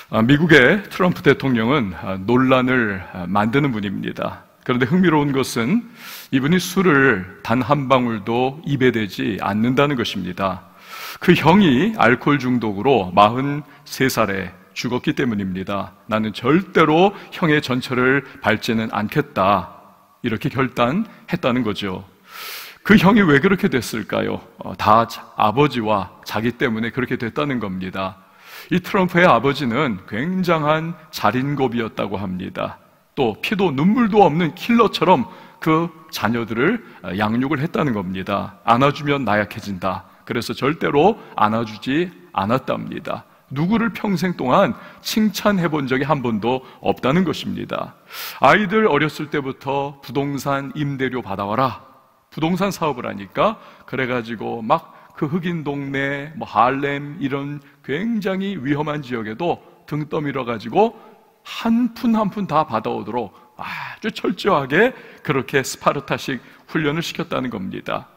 미국의 트럼프 대통령은 논란을 만드는 분입니다. 그런데 흥미로운 것은 이분이 술을 단 한 방울도 입에 대지 않는다는 것입니다. 그 형이 알코올 중독으로 43살에 죽었기 때문입니다. 나는 절대로 형의 전철을 밟지는 않겠다, 이렇게 결단했다는 거죠. 그 형이 왜 그렇게 됐을까요? 다 아버지와 자기 때문에 그렇게 됐다는 겁니다. 이 트럼프의 아버지는 굉장한 살인범이었다고 합니다. 또 피도 눈물도 없는 킬러처럼 그 자녀들을 양육을 했다는 겁니다. 안아주면 나약해진다, 그래서 절대로 안아주지 않았답니다. 누구를 평생 동안 칭찬해 본 적이 한 번도 없다는 것입니다. 아이들 어렸을 때부터 부동산 임대료 받아와라, 부동산 사업을 하니까 그래가지고 막 그 흑인 동네, 할렘 이런 굉장히 위험한 지역에도 등 떠밀어가지고 한 푼 한 푼 다 받아오도록 아주 철저하게 그렇게 스파르타식 훈련을 시켰다는 겁니다.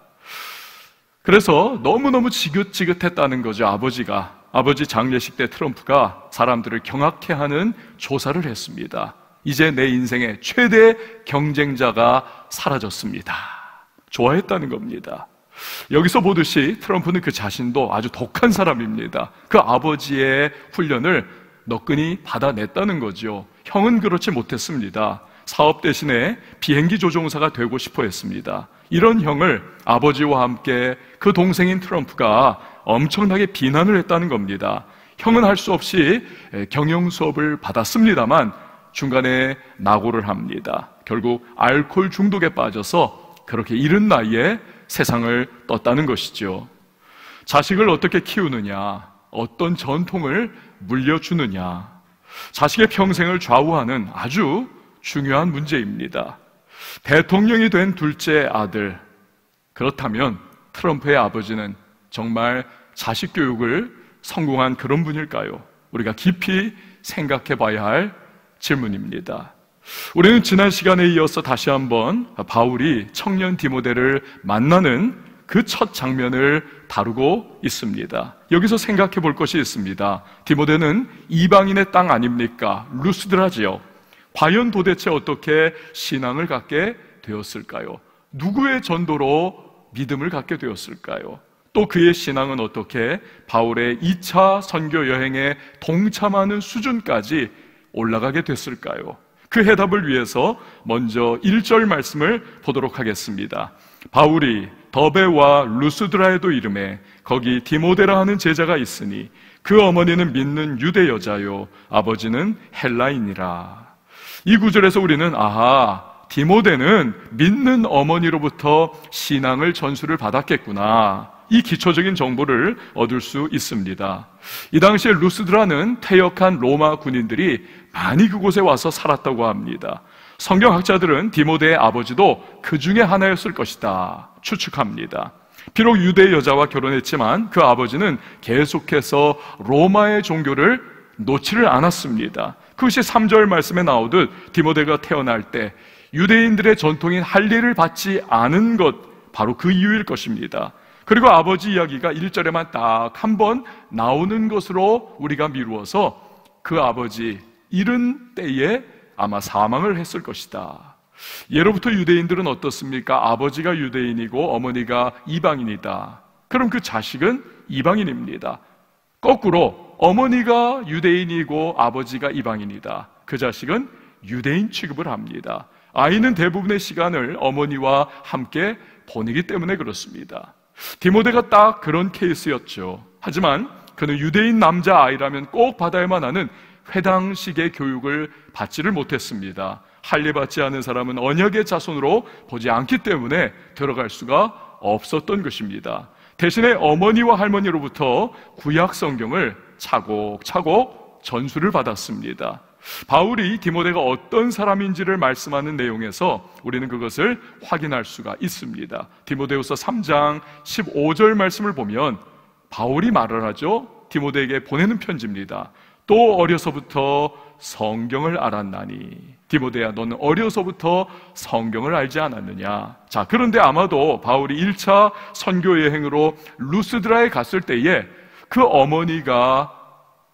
그래서 너무너무 지긋지긋했다는 거죠. 아버지 장례식 때 트럼프가 사람들을 경악해 하는 조사를 했습니다. 이제 내 인생의 최대 경쟁자가 사라졌습니다. 좋아했다는 겁니다. 여기서 보듯이 트럼프는 그 자신도 아주 독한 사람입니다. 그 아버지의 훈련을 너끈히 받아냈다는 거죠. 형은 그렇지 못했습니다. 사업 대신에 비행기 조종사가 되고 싶어 했습니다. 이런 형을 아버지와 함께 그 동생인 트럼프가 엄청나게 비난을 했다는 겁니다. 형은 할 수 없이 경영 수업을 받았습니다만 중간에 낙오를 합니다. 결국 알코올 중독에 빠져서 그렇게 이른 나이에 세상을 떴다는 것이죠. 자식을 어떻게 키우느냐, 어떤 전통을 물려주느냐, 자식의 평생을 좌우하는 아주 중요한 문제입니다. 대통령이 된 둘째 아들, 그렇다면 트럼프의 아버지는 정말 자식 교육을 성공한 그런 분일까요? 우리가 깊이 생각해 봐야 할 질문입니다. 우리는 지난 시간에 이어서 다시 한번 바울이 청년 디모데를 만나는 그 첫 장면을 다루고 있습니다. 여기서 생각해 볼 것이 있습니다. 디모데는 이방인의 땅 아닙니까? 루스드라지요. 과연 도대체 어떻게 신앙을 갖게 되었을까요? 누구의 전도로 믿음을 갖게 되었을까요? 또 그의 신앙은 어떻게 바울의 2차 선교 여행에 동참하는 수준까지 올라가게 됐을까요? 그 해답을 위해서 먼저 1절 말씀을 보도록 하겠습니다. 바울이 더베와 루스드라에도 이르매 거기 디모데라 하는 제자가 있으니 그 어머니는 믿는 유대 여자요 아버지는 헬라인이라. 이 구절에서 우리는 디모데는 믿는 어머니로부터 신앙을 전수를 받았겠구나, 이 기초적인 정보를 얻을 수 있습니다. 이 당시에 루스드라는 퇴역한 로마 군인들이 많이 그곳에 와서 살았다고 합니다. 성경학자들은 디모데의 아버지도 그 중에 하나였을 것이다 추측합니다. 비록 유대 여자와 결혼했지만 그 아버지는 계속해서 로마의 종교를 놓지를 않았습니다. 그것이 3절 말씀에 나오듯 디모데가 태어날 때 유대인들의 전통인 할례를 받지 않은 것, 바로 그 이유일 것입니다. 그리고 아버지 이야기가 1절에만 딱 한 번 나오는 것으로 우리가 미루어서 그 아버지 이른 때에 아마 사망을 했을 것이다. 예로부터 유대인들은 어떻습니까? 아버지가 유대인이고 어머니가 이방인이다. 그럼 그 자식은 이방인입니다. 거꾸로 어머니가 유대인이고 아버지가 이방인이다. 그 자식은 유대인 취급을 합니다. 아이는 대부분의 시간을 어머니와 함께 보내기 때문에 그렇습니다. 디모데가 딱 그런 케이스였죠. 하지만 그는 유대인 남자 아이라면 꼭 받아야만 하는 회당식의 교육을 받지를 못했습니다. 할례 받지 않은 사람은 언약의 자손으로 보지 않기 때문에 들어갈 수가 없었던 것입니다. 대신에 어머니와 할머니로부터 구약 성경을 차곡차곡 전수를 받았습니다. 바울이 디모데가 어떤 사람인지를 말씀하는 내용에서 우리는 그것을 확인할 수가 있습니다. 디모데후서 3장 15절 말씀을 보면 바울이 말을 하죠. 디모데에게 보내는 편지입니다. 또 어려서부터 성경을 알았나니. 디모데야, 너는 어려서부터 성경을 알지 않았느냐. 자, 그런데 아마도 바울이 1차 선교 여행으로 루스드라에 갔을 때에 그 어머니가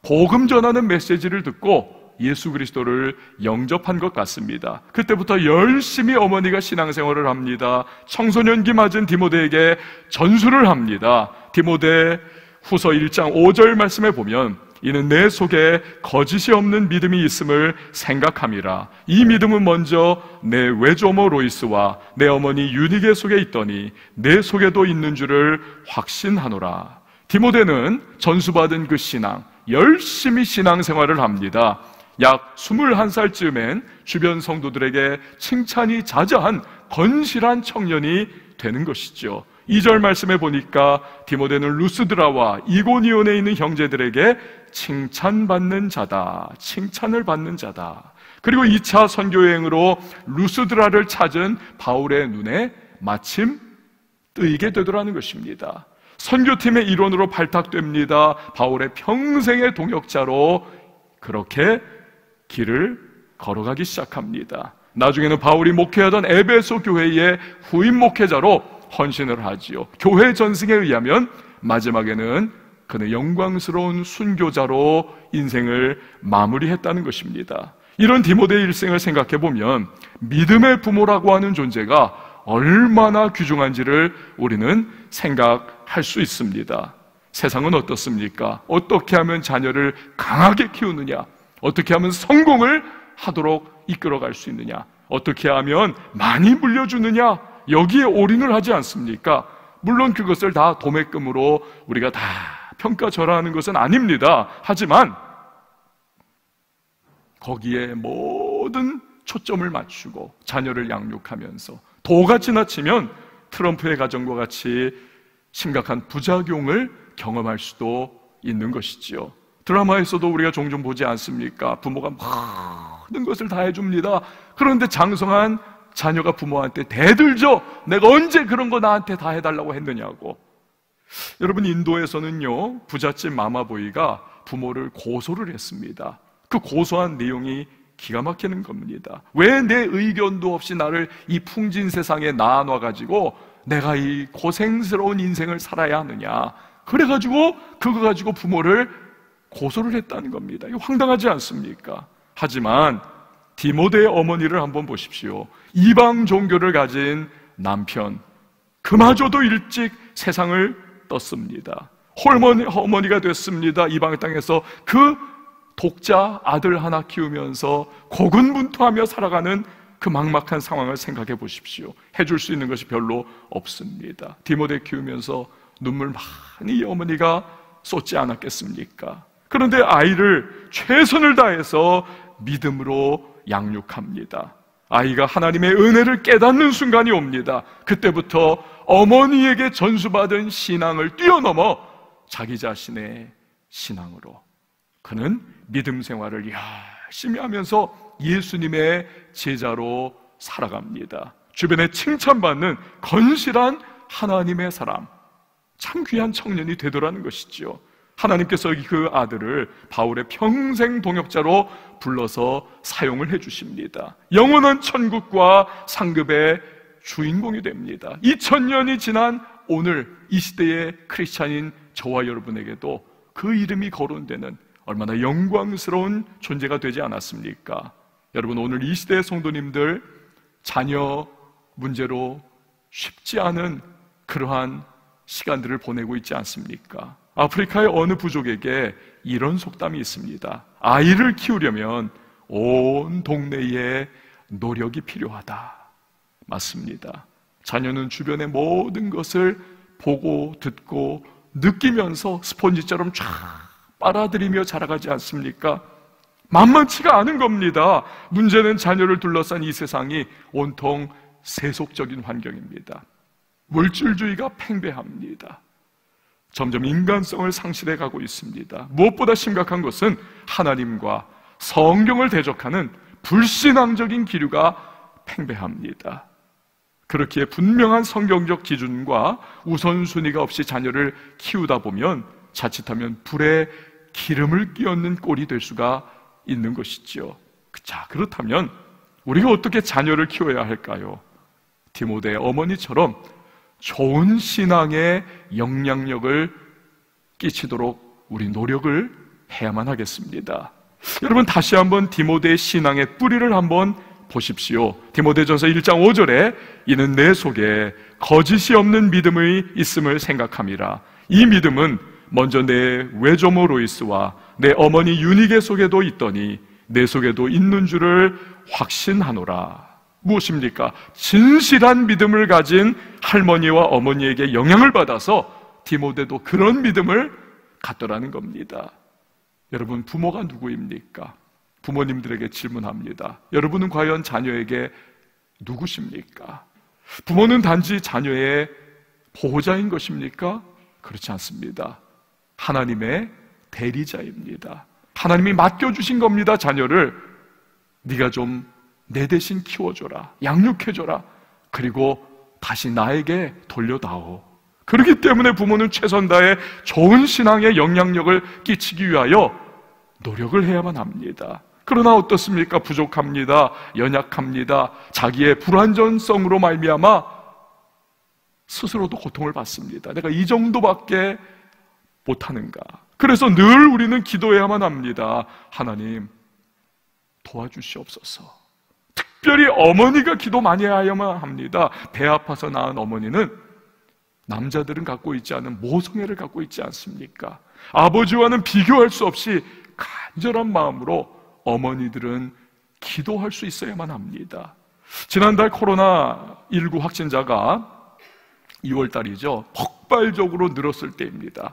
복음 전하는 메시지를 듣고 예수 그리스도를 영접한 것 같습니다. 그때부터 열심히 어머니가 신앙생활을 합니다. 청소년기 맞은 디모데에게 전수를 합니다. 디모데 후서 1장 5절 말씀에 보면 이는 내 속에 거짓이 없는 믿음이 있음을 생각함이라. 이 믿음은 먼저 내 외조모 로이스와 내 어머니 유니게 속에 있더니 내 속에도 있는 줄을 확신하노라. 디모데는 전수받은 그 신앙, 열심히 신앙생활을 합니다. 약 21살쯤엔 주변 성도들에게 칭찬이 자자한 건실한 청년이 되는 것이죠. 2절 말씀에 보니까 디모데는 루스드라와 이고니온에 있는 형제들에게 칭찬받는 자다, 칭찬을 받는 자다. 그리고 2차 선교여행으로 루스드라를 찾은 바울의 눈에 마침 뜨이게 되더라는 것입니다. 선교팀의 일원으로 발탁됩니다. 바울의 평생의 동역자로 그렇게 길을 걸어가기 시작합니다. 나중에는 바울이 목회하던 에베소 교회의 후임 목회자로 헌신을 하지요. 교회 전승에 의하면 마지막에는 그는 영광스러운 순교자로 인생을 마무리했다는 것입니다. 이런 디모데의 일생을 생각해 보면 믿음의 부모라고 하는 존재가 얼마나 귀중한지를 우리는 생각할 수 있습니다. 세상은 어떻습니까? 어떻게 하면 자녀를 강하게 키우느냐? 어떻게 하면 성공을 하도록 이끌어갈 수 있느냐? 어떻게 하면 많이 물려주느냐? 여기에 올인을 하지 않습니까? 물론 그것을 다 도매금으로 우리가 다 평가절하하는 것은 아닙니다. 하지만 거기에 모든 초점을 맞추고 자녀를 양육하면서 도가 지나치면 트럼프의 가정과 같이 심각한 부작용을 경험할 수도 있는 것이지요. 드라마에서도 우리가 종종 보지 않습니까? 부모가 모든 것을 다 해줍니다. 그런데 장성한 자녀가 부모한테 대들죠. 내가 언제 그런 거 나한테 다 해달라고 했느냐고. 여러분, 인도에서는요, 부잣집 마마보이가 부모를 고소를 했습니다. 그 고소한 내용이 기가 막히는 겁니다. 왜 내 의견도 없이 나를 이 풍진 세상에 낳아놔가지고 내가 이 고생스러운 인생을 살아야 하느냐. 그래가지고 그거 가지고 부모를 고소를 했다는 겁니다. 이거 황당하지 않습니까? 하지만 디모데의 어머니를 한번 보십시오. 이방 종교를 가진 남편, 그마저도 일찍 세상을 떴습니다. 어머니가 됐습니다. 이방 땅에서 그 독자 아들 하나 키우면서 고군분투하며 살아가는 그 막막한 상황을 생각해 보십시오. 해줄 수 있는 것이 별로 없습니다. 디모데 키우면서 눈물 많이 어머니가 쏟지 않았겠습니까? 그런데 아이를 최선을 다해서 믿음으로 양육합니다. 아이가 하나님의 은혜를 깨닫는 순간이 옵니다. 그때부터 어머니에게 전수받은 신앙을 뛰어넘어 자기 자신의 신앙으로 그는 믿음 생활을 열심히 하면서 예수님의 제자로 살아갑니다. 주변에 칭찬받는 건실한 하나님의 사람, 참 귀한 청년이 되더라는 것이죠. 하나님께서 그 아들을 바울의 평생 동역자로 불러서 사용을 해주십니다. 영원한 천국과 상급의 주인공이 됩니다. 2000년이 지난 오늘 이 시대의 크리스찬인 저와 여러분에게도 그 이름이 거론되는 얼마나 영광스러운 존재가 되지 않았습니까? 여러분, 오늘 이 시대의 성도님들 자녀 문제로 쉽지 않은 그러한 시간들을 보내고 있지 않습니까? 아프리카의 어느 부족에게 이런 속담이 있습니다. 아이를 키우려면 온 동네에 노력이 필요하다. 맞습니다. 자녀는 주변의 모든 것을 보고 듣고 느끼면서 스폰지처럼 쫙 빨아들이며 자라가지 않습니까? 만만치가 않은 겁니다. 문제는 자녀를 둘러싼 이 세상이 온통 세속적인 환경입니다. 물질주의가 팽배합니다. 점점 인간성을 상실해 가고 있습니다. 무엇보다 심각한 것은 하나님과 성경을 대적하는 불신앙적인 기류가 팽배합니다. 그렇기에 분명한 성경적 기준과 우선순위가 없이 자녀를 키우다 보면 자칫하면 불에 기름을 끼얹는 꼴이 될 수가 있는 것이지요. 자, 그렇다면 우리가 어떻게 자녀를 키워야 할까요? 디모데의 어머니처럼 좋은 신앙의 영향력을 끼치도록 우리 노력을 해야만 하겠습니다. 여러분, 다시 한번 디모데의 신앙의 뿌리를 한번 보십시오. 디모데전서 1장 5절에 이는 내 속에 거짓이 없는 믿음이 있음을 생각함이라. 이 믿음은 먼저 내 외조모 로이스와 내 어머니 유니게 속에도 있더니 내 속에도 있는 줄을 확신하노라. 무엇입니까? 진실한 믿음을 가진 할머니와 어머니에게 영향을 받아서 디모데도 그런 믿음을 갖더라는 겁니다. 여러분, 부모가 누구입니까? 부모님들에게 질문합니다. 여러분은 과연 자녀에게 누구십니까? 부모는 단지 자녀의 보호자인 것입니까? 그렇지 않습니다. 하나님의 대리자입니다. 하나님이 맡겨주신 겁니다. 자녀를 네가 좀 내 대신 키워줘라, 양육해줘라, 그리고 다시 나에게 돌려다오. 그렇기 때문에 부모는 최선 다해 좋은 신앙의 영향력을 끼치기 위하여 노력을 해야만 합니다. 그러나 어떻습니까? 부족합니다. 연약합니다. 자기의 불완전성으로 말미암아 스스로도 고통을 받습니다. 내가 이 정도밖에 못하는가? 그래서 늘 우리는 기도해야만 합니다. 하나님, 도와주시옵소서. 특별히 어머니가 기도 많이 해야만 합니다. 배 아파서 낳은 어머니는 남자들은 갖고 있지 않은 모성애를 갖고 있지 않습니까? 아버지와는 비교할 수 없이 간절한 마음으로 어머니들은 기도할 수 있어야만 합니다. 지난달 코로나19 확진자가 2월달이죠. 폭발적으로 늘었을 때입니다.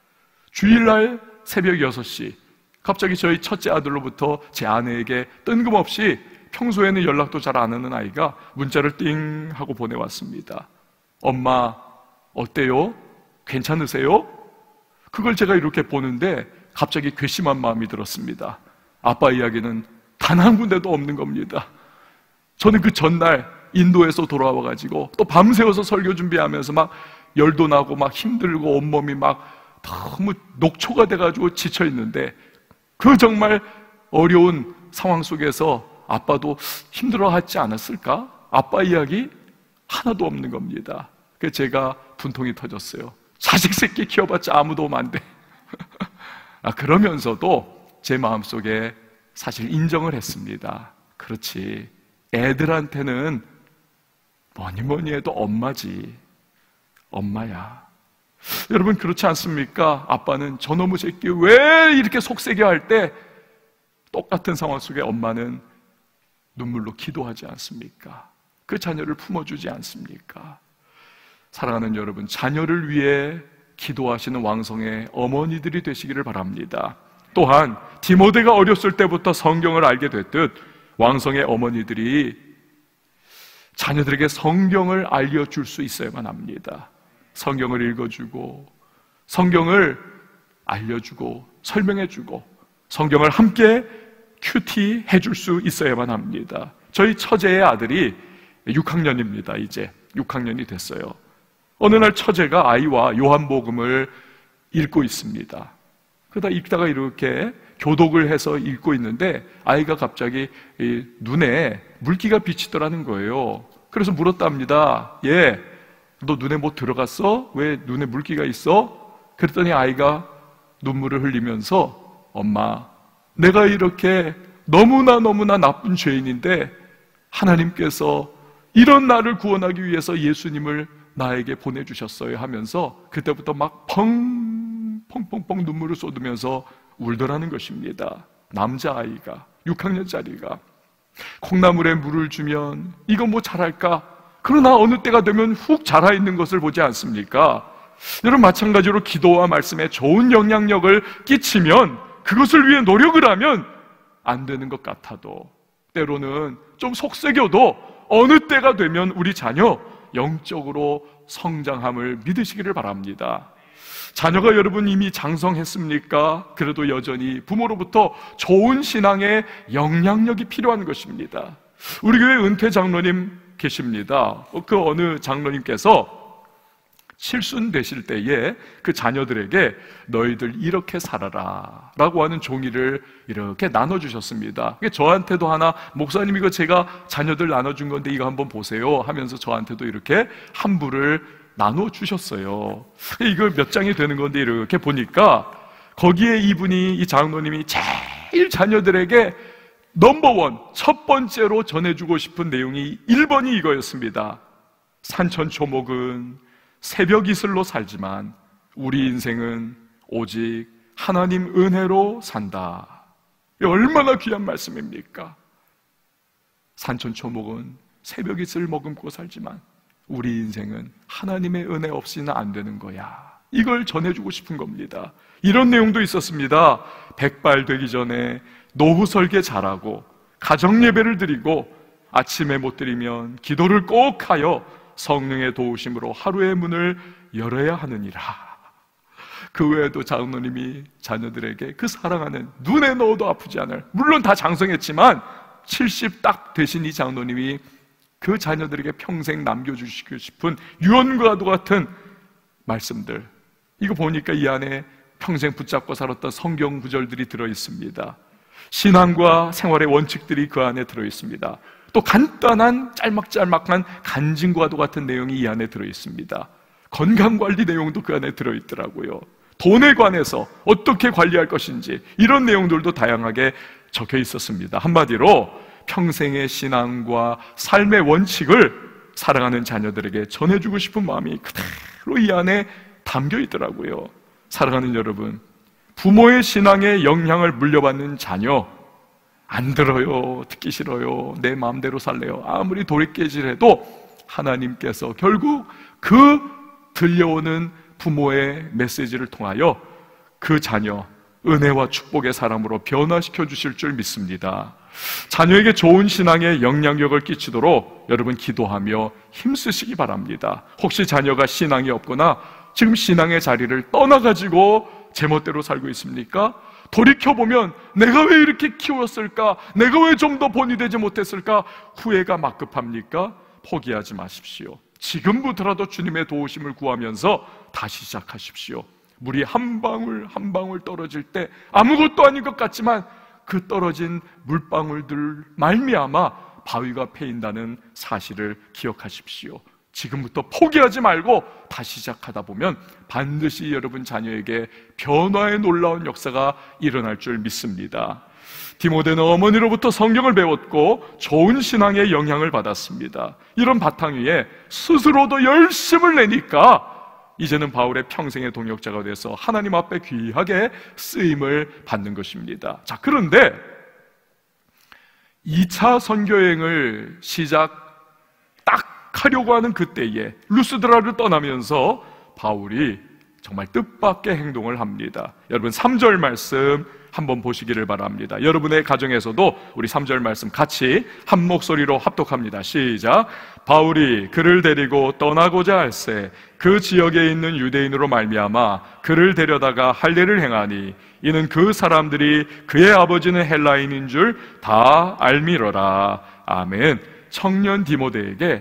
주일날 새벽 6시 갑자기 저희 첫째 아들로부터 제 아내에게 뜬금없이 평소에는 연락도 잘 안 하는 아이가 문자를 띵 하고 보내왔습니다. 엄마, 어때요? 괜찮으세요? 그걸 제가 이렇게 보는데 갑자기 괘씸한 마음이 들었습니다. 아빠 이야기는 단 한 군데도 없는 겁니다. 저는 그 전날 인도에서 돌아와가지고 또 밤새워서 설교 준비하면서 막 열도 나고 막 힘들고 온몸이 막 너무 녹초가 돼가지고 지쳐있는데 그 정말 어려운 상황 속에서 아빠도 힘들어하지 않았을까? 아빠 이야기 하나도 없는 겁니다. 그래서 제가 분통이 터졌어요. 자식 새끼 키워봤자 아무 도움 안 돼. 그러면서도 제 마음속에 사실 인정을 했습니다. 그렇지, 애들한테는 뭐니 해도 엄마지. 엄마야. 여러분, 그렇지 않습니까? 아빠는 저놈의 새끼 왜 이렇게 속세게 할 때 똑같은 상황 속에 엄마는 눈물로 기도하지 않습니까? 그 자녀를 품어주지 않습니까? 사랑하는 여러분, 자녀를 위해 기도하시는 왕성의 어머니들이 되시기를 바랍니다. 또한 디모데가 어렸을 때부터 성경을 알게 됐듯 왕성의 어머니들이 자녀들에게 성경을 알려줄 수 있어야만 합니다. 성경을 읽어주고 성경을 알려주고 설명해주고 성경을 함께 큐티 해줄 수 있어야만 합니다. 저희 처제의 아들이 6학년입니다. 이제 6학년이 됐어요. 어느 날 처제가 아이와 요한복음을 읽고 있습니다. 그러다 읽다가 이렇게 교독을 해서 읽고 있는데 아이가 갑자기 눈에 물기가 비치더라는 거예요. 그래서 물었답니다. 얘, 너 눈에 뭐 들어갔어? 왜 눈에 물기가 있어? 그랬더니 아이가 눈물을 흘리면서 엄마, 내가 이렇게 너무나 나쁜 죄인인데 하나님께서 이런 나를 구원하기 위해서 예수님을 나에게 보내주셨어요 하면서 그때부터 막 펑펑펑 눈물을 쏟으면서 울더라는 것입니다. 남자아이가, 6학년짜리가. 콩나물에 물을 주면 이거 뭐 자랄까? 그러나 어느 때가 되면 훅 자라있는 것을 보지 않습니까? 여러분, 마찬가지로 기도와 말씀에 좋은 영향력을 끼치면, 그것을 위해 노력을 하면 안 되는 것 같아도, 때로는 좀 속썩여도 어느 때가 되면 우리 자녀 영적으로 성장함을 믿으시기를 바랍니다. 자녀가 여러분 이미 장성했습니까? 그래도 여전히 부모로부터 좋은 신앙의 영향력이 필요한 것입니다. 우리 교회 은퇴 장로님 계십니다. 그 어느 장로님께서 칠순 되실 때에 그 자녀들에게 너희들 이렇게 살아라 라고 하는 종이를 이렇게 나눠주셨습니다. 저한테도 하나, 목사님 이거 제가 자녀들 나눠준 건데 이거 한번 보세요 하면서 저한테도 이렇게 한 부를 나눠주셨어요. 이거 몇 장이 되는 건데 이렇게 보니까 거기에 이 장로님이 제일 자녀들에게 넘버원, 첫 번째로 전해주고 싶은 내용이 1번이 이거였습니다. 산천초목은 새벽 이슬로 살지만 우리 인생은 오직 하나님 은혜로 산다. 얼마나 귀한 말씀입니까? 산천초목은 새벽 이슬 머금고 살지만 우리 인생은 하나님의 은혜 없이는 안 되는 거야. 이걸 전해주고 싶은 겁니다. 이런 내용도 있었습니다. 백발 되기 전에 노후 설계 잘하고 가정 예배를 드리고 아침에 못 드리면 기도를 꼭 하여 성령의 도우심으로 하루의 문을 열어야 하느니라. 그 외에도 장로님이 자녀들에게 그 사랑하는, 눈에 넣어도 아프지 않을, 물론 다 장성했지만 70 딱 되신 이 장로님이 그 자녀들에게 평생 남겨주시고 싶은 유언과도 같은 말씀들, 이거 보니까 이 안에 평생 붙잡고 살았던 성경 구절들이 들어있습니다. 신앙과 생활의 원칙들이 그 안에 들어있습니다. 또 간단한 짤막짤막한 간증과도 같은 내용이 이 안에 들어있습니다. 건강관리 내용도 그 안에 들어있더라고요. 돈에 관해서 어떻게 관리할 것인지 이런 내용들도 다양하게 적혀 있었습니다. 한마디로 평생의 신앙과 삶의 원칙을 사랑하는 자녀들에게 전해주고 싶은 마음이 그대로 이 안에 담겨 있더라고요. 사랑하는 여러분, 부모의 신앙에 영향을 물려받는 자녀, 안 들어요, 듣기 싫어요, 내 마음대로 살래요, 아무리 도리깨질해도 하나님께서 결국 그 들려오는 부모의 메시지를 통하여 그 자녀 은혜와 축복의 사람으로 변화시켜 주실 줄 믿습니다. 자녀에게 좋은 신앙에 영향력을 끼치도록 여러분 기도하며 힘쓰시기 바랍니다. 혹시 자녀가 신앙이 없거나 지금 신앙의 자리를 떠나가지고 제멋대로 살고 있습니까? 돌이켜보면 내가 왜 이렇게 키웠을까? 내가 왜 좀 더 본이 되지 못했을까? 후회가 막급합니까? 포기하지 마십시오. 지금부터라도 주님의 도우심을 구하면서 다시 시작하십시오. 물이 한 방울 한 방울 떨어질 때 아무것도 아닌 것 같지만 그 떨어진 물방울들 말미암아 바위가 패인다는 사실을 기억하십시오. 지금부터 포기하지 말고 다시 시작하다 보면 반드시 여러분 자녀에게 변화의 놀라운 역사가 일어날 줄 믿습니다. 디모데는 어머니로부터 성경을 배웠고 좋은 신앙의 영향을 받았습니다. 이런 바탕 위에 스스로도 열심을 내니까 이제는 바울의 평생의 동역자가 돼서 하나님 앞에 귀하게 쓰임을 받는 것입니다. 자, 그런데 2차 선교여행을 딱 하려고 하는 그때에 루스드라를 떠나면서 바울이 정말 뜻밖의 행동을 합니다. 여러분 3절 말씀 한번 보시기를 바랍니다. 여러분의 가정에서도 우리 3절 말씀 같이 한 목소리로 합독합니다. 시작. 바울이 그를 데리고 떠나고자 할새 그 지역에 있는 유대인으로 말미암아 그를 데려다가 할례를 행하니 이는 그 사람들이 그의 아버지는 헬라인인 줄 다 알미러라. 아멘. 청년 디모데에게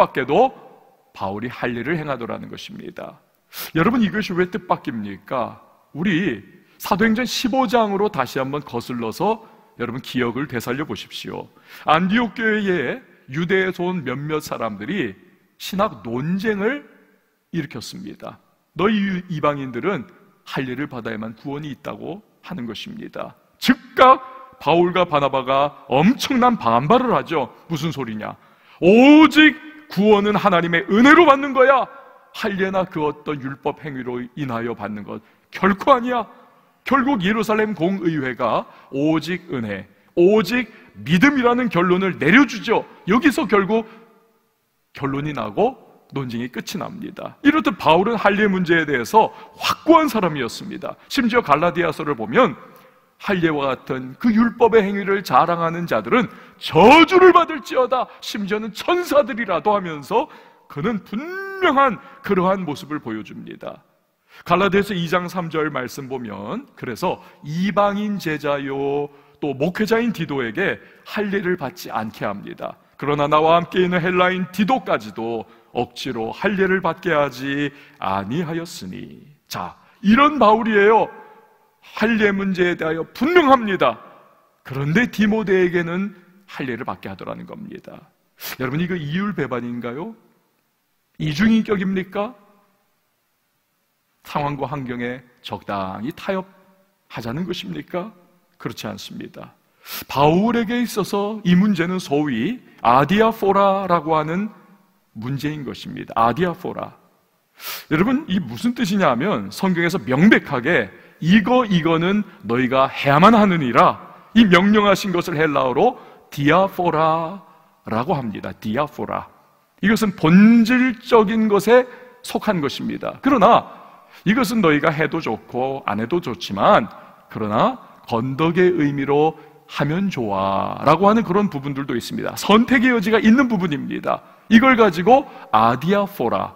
뜻밖에도 바울이 할례를 행하더라는 것입니다. 여러분 이것이 왜 뜻밖입니까? 우리 사도행전 15장으로 다시 한번 거슬러서 여러분 기억을 되살려 보십시오. 안디옥 교회에 유대에서 온 몇몇 사람들이 신학 논쟁을 일으켰습니다. 너희 이방인들은 할례를 받아야만 구원이 있다고 하는 것입니다. 즉각 바울과 바나바가 엄청난 반발을 하죠. 무슨 소리냐? 오직 구원은 하나님의 은혜로 받는 거야. 할례나 그 어떤 율법 행위로 인하여 받는 것 결코 아니야. 결국 예루살렘 공의회가 오직 은혜, 오직 믿음이라는 결론을 내려주죠. 여기서 결국 결론이 나고 논쟁이 끝이 납니다. 이렇듯 바울은 할례 문제에 대해서 확고한 사람이었습니다. 심지어 갈라디아서를 보면 할례와 같은 그 율법의 행위를 자랑하는 자들은 저주를 받을지어다, 심지어는 천사들이라도 하면서 그는 분명한 그러한 모습을 보여줍니다. 갈라디아서 2장 3절 말씀 보면 그래서 이방인 제자요 또 목회자인 디도에게 할례를 받지 않게 합니다. 그러나 나와 함께 있는 헬라인 디도까지도 억지로 할례를 받게 하지 아니하였으니. 자, 이런 바울이에요. 할례 문제에 대하여 분명합니다. 그런데 디모데에게는 할례를 받게 하더라는 겁니다. 여러분 이거 이율배반인가요? 이중인격입니까? 상황과 환경에 적당히 타협, 하자는 것입니까? 그렇지 않습니다. 바울에게 있어서 이 문제는 소위 아디아포라라고 하는 문제인 것입니다. 아디아포라. 여러분, 이 무슨 뜻이냐면 성경에서 명백하게 이거는 너희가 해야만 하느니라, 이 명령하신 것을 헬라어로 디아포라라고 합니다. 디아포라. 이것은 본질적인 것에 속한 것입니다. 그러나 이것은 너희가 해도 좋고 안 해도 좋지만, 그러나 건덕의 의미로 하면 좋아 라고 하는 그런 부분들도 있습니다. 선택의 여지가 있는 부분입니다. 이걸 가지고 아디아포라,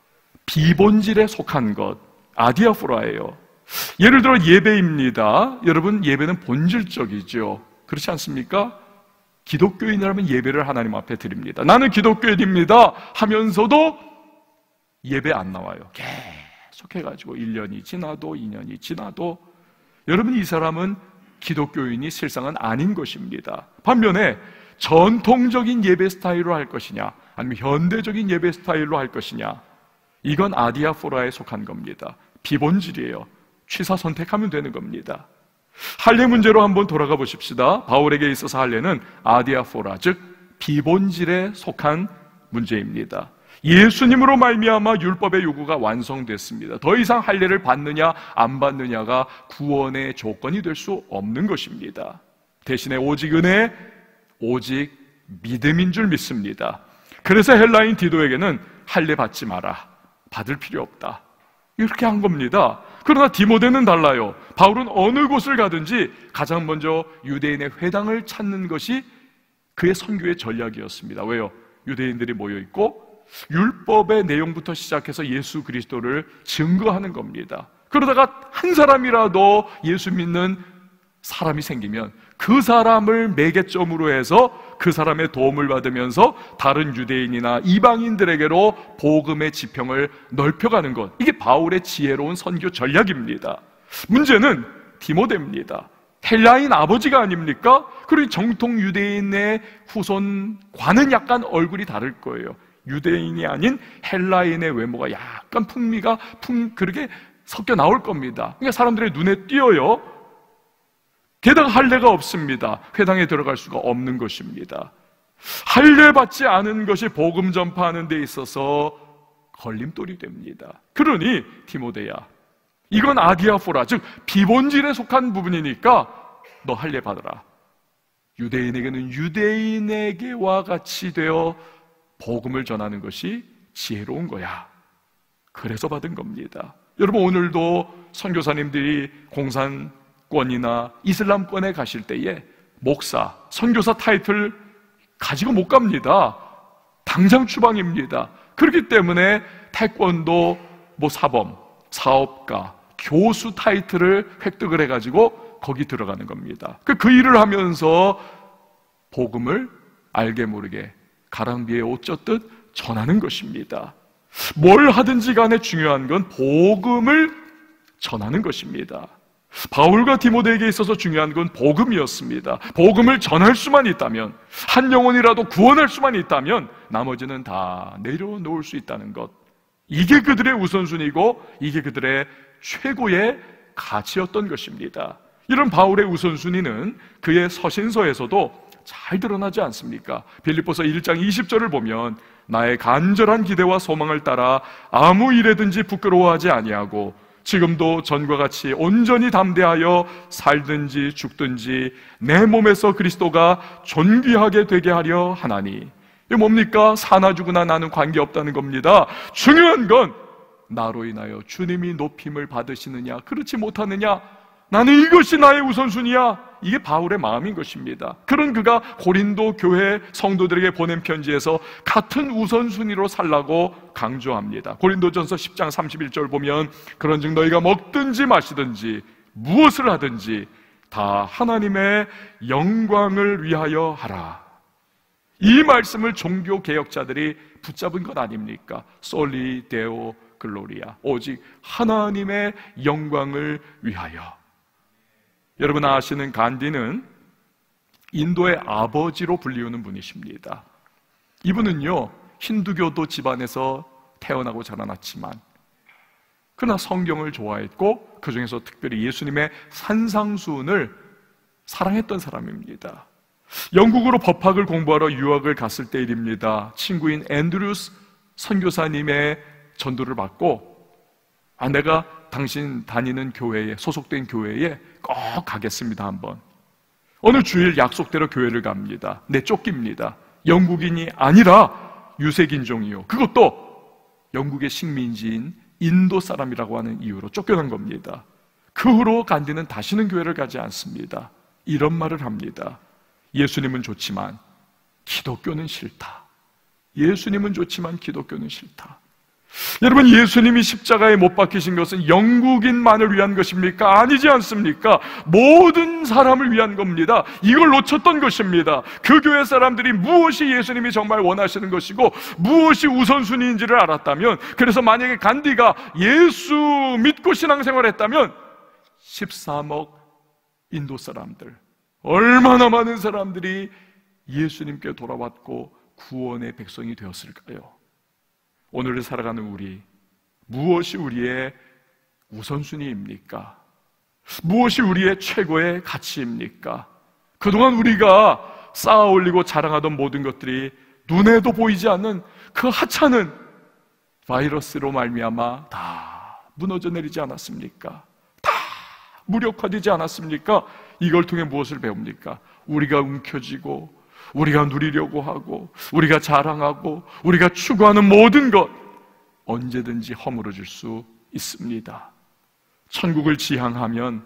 비본질에 속한 것, 아디아포라예요. 예를 들어 예배입니다. 여러분, 예배는 본질적이죠. 그렇지 않습니까? 기독교인이라면 예배를 하나님 앞에 드립니다. 나는 기독교인입니다 하면서도 예배 안 나와요. 계속 해가지고 1년이 지나도 2년이 지나도, 여러분, 이 사람은 기독교인이 실상은 아닌 것입니다. 반면에 전통적인 예배 스타일로 할 것이냐, 아니면 현대적인 예배 스타일로 할 것이냐, 이건 아디아포라에 속한 겁니다. 비본질이에요. 취사 선택하면 되는 겁니다. 할례 문제로 한번 돌아가 보십시다. 바울에게 있어서 할례는 아디아포라, 즉 비본질에 속한 문제입니다. 예수님으로 말미암아 율법의 요구가 완성됐습니다. 더 이상 할례를 받느냐 안 받느냐가 구원의 조건이 될 수 없는 것입니다. 대신에 오직 은혜, 오직 믿음인 줄 믿습니다. 그래서 헬라인 디도에게는 할례 받지 마라, 받을 필요 없다, 이렇게 한 겁니다. 그러나 디모데는 달라요. 바울은 어느 곳을 가든지 가장 먼저 유대인의 회당을 찾는 것이 그의 선교의 전략이었습니다. 왜요? 유대인들이 모여있고 율법의 내용부터 시작해서 예수 그리스도를 증거하는 겁니다. 그러다가 한 사람이라도 예수 믿는 사람이 생기면 그 사람을 매개점으로 해서 그 사람의 도움을 받으면서 다른 유대인이나 이방인들에게로 복음의 지평을 넓혀가는 것, 이게 바울의 지혜로운 선교 전략입니다. 문제는 디모데입니다. 헬라인 아버지가 아닙니까? 그리고 정통 유대인의 후손과는 약간 얼굴이 다를 거예요. 유대인이 아닌 헬라인의 외모가 약간 풍미가 그렇게 섞여 나올 겁니다. 그러니까 사람들의 눈에 띄어요. 게다가 할례가 없습니다. 회당에 들어갈 수가 없는 것입니다. 할례 받지 않은 것이 복음 전파하는 데 있어서 걸림돌이 됩니다. 그러니 디모데야, 이건 아디아포라, 즉 비본질에 속한 부분이니까 너 할례 받아라. 유대인에게는 유대인에게와 같이 되어 복음을 전하는 것이 지혜로운 거야. 그래서 받은 겁니다. 여러분, 오늘도 선교사님들이 공산권이나 이슬람권에 가실 때에 목사, 선교사 타이틀 가지고 못 갑니다. 당장 추방입니다. 그렇기 때문에 태권도, 사범, 사업가, 교수 타이틀을 획득을 해가지고 거기 들어가는 겁니다. 그 일을 하면서 복음을 알게 모르게 가랑비에 옷 젖듯 전하는 것입니다. 뭘 하든지 간에 중요한 건 복음을 전하는 것입니다. 바울과 디모데에게 있어서 중요한 건 복음이었습니다. 복음을 전할 수만 있다면, 한 영혼이라도 구원할 수만 있다면 나머지는 다 내려놓을 수 있다는 것, 이게 그들의 우선순위고 이게 그들의 최고의 가치였던 것입니다. 이런 바울의 우선순위는 그의 서신서에서도 잘 드러나지 않습니까? 빌립보서 1장 20절을 보면 나의 간절한 기대와 소망을 따라 아무 일에든지 부끄러워하지 아니하고 지금도 전과 같이 온전히 담대하여 살든지 죽든지 내 몸에서 그리스도가 존귀하게 되게 하려 하나니. 이게 뭡니까? 사나 죽으나 나는 관계없다는 겁니다. 중요한 건 나로 인하여 주님이 높임을 받으시느냐 그렇지 못하느냐, 나는 이것이 나의 우선순위야. 이게 바울의 마음인 것입니다. 그런 그가 고린도 교회 성도들에게 보낸 편지에서 같은 우선순위로 살라고 강조합니다. 고린도전서 10장 31절 보면 그런즉 너희가 먹든지 마시든지 무엇을 하든지 다 하나님의 영광을 위하여 하라. 이 말씀을 종교 개혁자들이 붙잡은 것 아닙니까? 솔리 데오 글로리아, 오직 하나님의 영광을 위하여. 여러분 아시는 간디는 인도의 아버지로 불리우는 분이십니다. 이분은요, 힌두교도 집안에서 태어나고 자라났지만 그러나 성경을 좋아했고 그 중에서 특별히 예수님의 산상수훈을 사랑했던 사람입니다. 영국으로 법학을 공부하러 유학을 갔을 때 일입니다. 친구인 앤드루스 선교사님의 전도를 받고 내가 당신 다니는 교회에, 소속된 교회에 꼭 가겠습니다. 한번. 어느 주일 약속대로 교회를 갑니다. 쫓깁니다. 영국인이 아니라 유색인종이요, 그것도 영국의 식민지인 인도 사람이라고 하는 이유로 쫓겨난 겁니다. 그 후로 간디는 다시는 교회를 가지 않습니다. 이런 말을 합니다. 예수님은 좋지만 기독교는 싫다. 예수님은 좋지만 기독교는 싫다. 여러분, 예수님이 십자가에 못 박히신 것은 영국인만을 위한 것입니까? 아니지 않습니까? 모든 사람을 위한 겁니다. 이걸 놓쳤던 것입니다. 그 교회 사람들이 무엇이 예수님이 정말 원하시는 것이고 무엇이 우선순위인지를 알았다면, 그래서 만약에 간디가 예수 믿고 신앙생활을 했다면 13억 인도 사람들, 얼마나 많은 사람들이 예수님께 돌아왔고 구원의 백성이 되었을까요? 오늘을 살아가는 우리, 무엇이 우리의 우선순위입니까? 무엇이 우리의 최고의 가치입니까? 그동안 우리가 쌓아 올리고 자랑하던 모든 것들이 눈에도 보이지 않는 그 하찮은 바이러스로 말미암아 다 무너져 내리지 않았습니까? 다 무력화되지 않았습니까? 이걸 통해 무엇을 배웁니까? 우리가 움켜쥐고 우리가 누리려고 하고 우리가 자랑하고 우리가 추구하는 모든 것 언제든지 허물어질 수 있습니다. 천국을 지향하면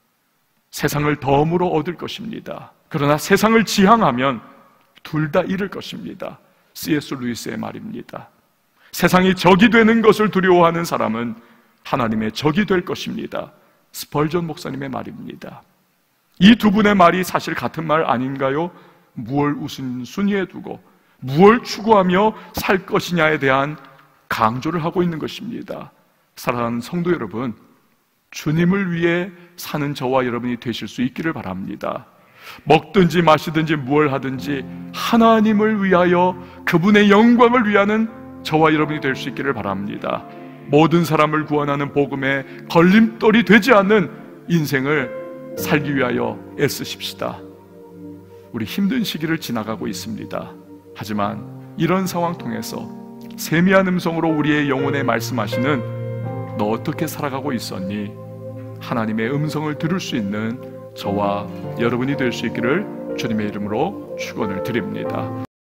세상을 덤으로 얻을 것입니다. 그러나 세상을 지향하면 둘 다 잃을 것입니다. C.S. 루이스의 말입니다. 세상이 적이 되는 것을 두려워하는 사람은 하나님의 적이 될 것입니다. 스펄전 목사님의 말입니다. 이 두 분의 말이 사실 같은 말 아닌가요? 무엇을 우선순위에 두고 무엇을 추구하며 살 것이냐에 대한 강조를 하고 있는 것입니다. 사랑하는 성도 여러분, 주님을 위해 사는 저와 여러분이 되실 수 있기를 바랍니다. 먹든지 마시든지 무엇을 하든지 하나님을 위하여, 그분의 영광을 위하는 저와 여러분이 될 수 있기를 바랍니다. 모든 사람을 구원하는 복음에 걸림돌이 되지 않는 인생을 살기 위하여 애쓰십시다. 우리 힘든 시기를 지나가고 있습니다. 하지만 이런 상황 통해서 세미한 음성으로 우리의 영혼에 말씀하시는 너 어떻게 살아가고 있었니? 하나님의 음성을 들을 수 있는 저와 여러분이 될 수 있기를 주님의 이름으로 축원을 드립니다.